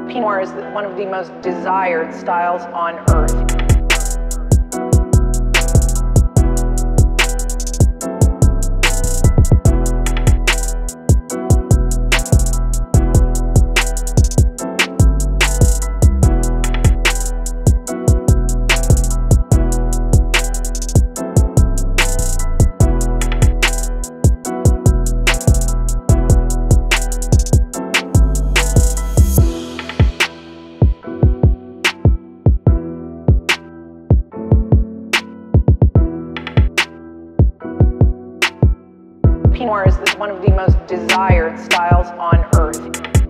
Pinot Noir is one of the most desired styles on earth. Pinot Noir is one of the most desired styles on earth.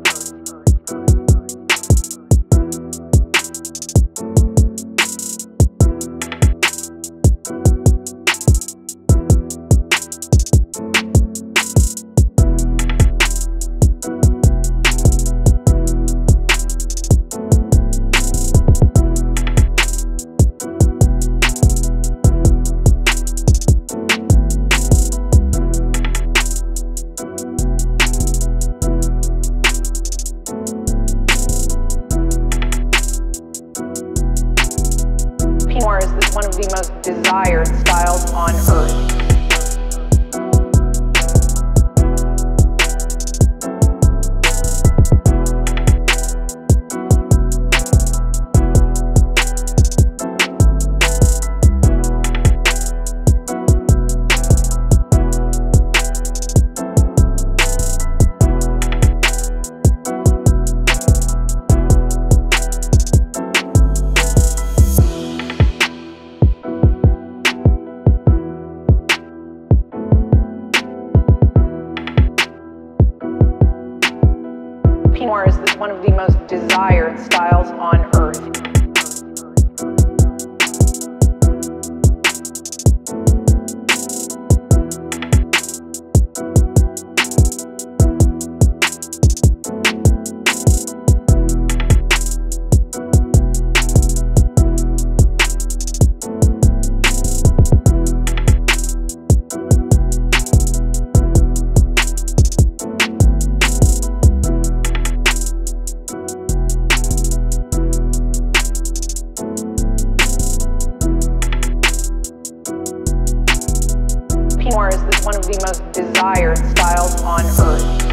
Pinot Noir is one of the most desired styles on earth. Pinot Noir is one of the most desired styles on earth. Pinot Noir is one of the most desired styles on earth.